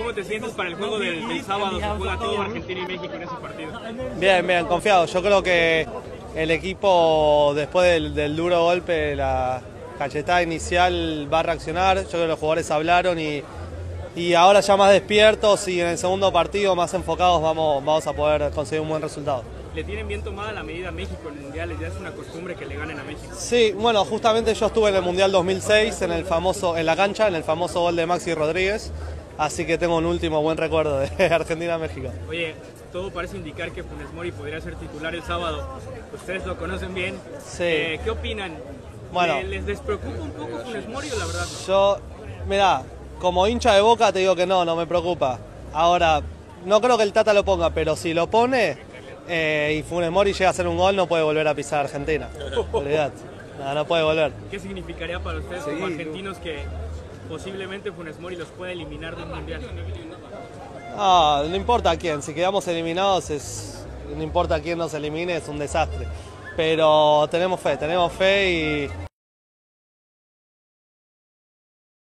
¿Cómo te sientes para el juego del sábado? Se juega todo Argentina y México en ese partido. Bien, bien, confiado. Yo creo que el equipo, después del duro golpe, la cachetada inicial, va a reaccionar. Yo creo que los jugadores hablaron y ahora ya más despiertos y en el segundo partido más enfocados vamos a poder conseguir un buen resultado. ¿Le tienen bien tomada la medida a México en mundiales? Ya es una costumbre que le ganen a México. Sí, bueno, justamente yo estuve en el Mundial 2006 en la cancha, en el famoso gol de Maxi Rodríguez, así que tengo un último buen recuerdo de Argentina-México. Oye, todo parece indicar que Funes Mori podría ser titular el sábado. Ustedes lo conocen bien. Sí. ¿Qué opinan? Bueno, ¿Les despreocupa un poco Funes Mori o la verdad? Yo, mirá, como hincha de Boca te digo que no me preocupa. Ahora, no creo que el Tata lo ponga, pero si lo pone y Funes Mori llega a hacer un gol, no puede volver a pisar Argentina. Olvidate, no puede volver. ¿Qué significaría para ustedes como argentinos que posiblemente Funes Mori los pueda eliminar de un mundial? No importa quién, si quedamos eliminados, no importa quién nos elimine, es un desastre. Pero tenemos fe